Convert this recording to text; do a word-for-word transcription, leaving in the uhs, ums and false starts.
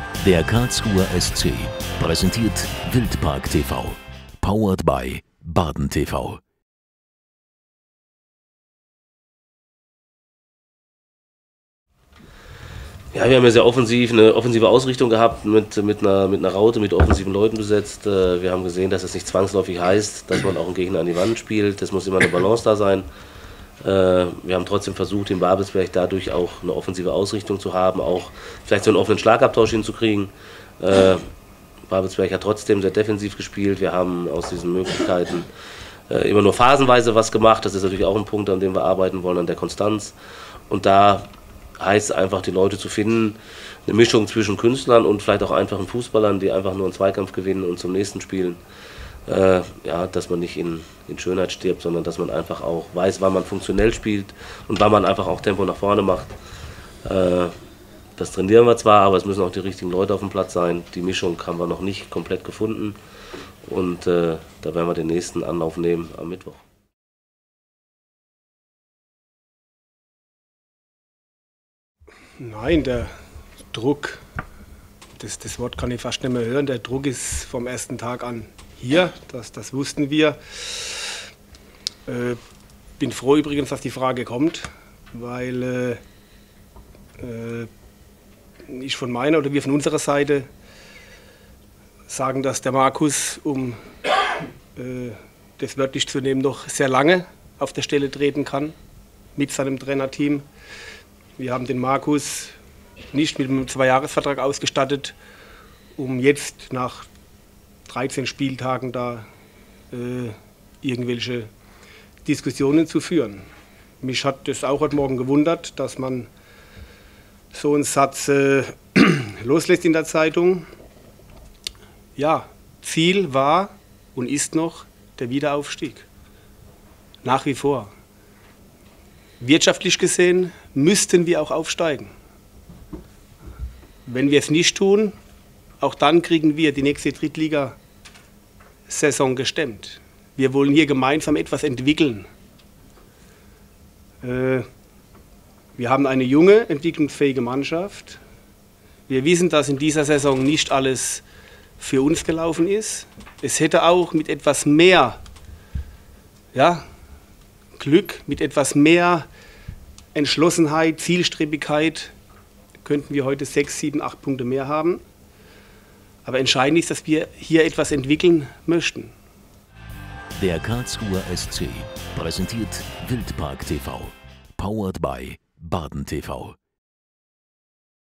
Der Karlsruher S C präsentiert Wildpark T V, powered by Baden T V. Ja, wir haben ja sehr offensiv, eine offensive Ausrichtung gehabt, mit, mit, einer, mit einer Raute, mit offensiven Leuten besetzt. Wir haben gesehen, dass das nicht zwangsläufig heißt, dass man auch einen Gegner an die Wand spielt. Es muss immer eine Balance da sein. Wir haben trotzdem versucht, in Babelsberg dadurch auch eine offensive Ausrichtung zu haben, auch vielleicht so einen offenen Schlagabtausch hinzukriegen. Babelsberg hat trotzdem sehr defensiv gespielt. Wir haben aus diesen Möglichkeiten immer nur phasenweise was gemacht. Das ist natürlich auch ein Punkt, an dem wir arbeiten wollen, an der Konstanz. Und da heißt es einfach, die Leute zu finden, eine Mischung zwischen Künstlern und vielleicht auch einfachen Fußballern, die einfach nur einen Zweikampf gewinnen und zum nächsten spielen. Äh, ja, dass man nicht in, in Schönheit stirbt, sondern dass man einfach auch weiß, wann man funktionell spielt und wann man einfach auch Tempo nach vorne macht. Äh, das trainieren wir zwar, aber es müssen auch die richtigen Leute auf dem Platz sein. Die Mischung haben wir noch nicht komplett gefunden und äh, da werden wir den nächsten Anlauf nehmen am Mittwoch. Nein, der Druck, das, das Wort kann ich fast nicht mehr hören, der Druck ist vom ersten Tag an hier, das, das wussten wir. Äh, bin froh übrigens, dass die Frage kommt, weil äh, äh, ich von meiner oder wir von unserer Seite sagen, dass der Markus, um äh, das wörtlich zu nehmen, noch sehr lange auf der Stelle treten kann mit seinem Trainerteam. Wir haben den Markus nicht mit einem Zweijahresvertrag ausgestattet, um jetzt nach dreizehn Spieltagen da äh, irgendwelche Diskussionen zu führen. Mich hat das auch heute Morgen gewundert, dass man so einen Satz äh, loslässt in der Zeitung. Ja, Ziel war und ist noch der Wiederaufstieg. Nach wie vor. Wirtschaftlich gesehen müssten wir auch aufsteigen. Wenn wir es nicht tun, auch dann kriegen wir die nächste Drittliga-Saison gestemmt. Wir wollen hier gemeinsam etwas entwickeln. Äh, wir haben eine junge, entwicklungsfähige Mannschaft. Wir wissen, dass in dieser Saison nicht alles für uns gelaufen ist. Es hätte auch mit etwas mehr, ja, Glück, mit etwas mehr Entschlossenheit, Zielstrebigkeit könnten wir heute sechs, sieben, acht Punkte mehr haben. Aber entscheidend ist, dass wir hier etwas entwickeln möchten. Der Karlsruher S C präsentiert Wildpark T V, powered by Baden T V.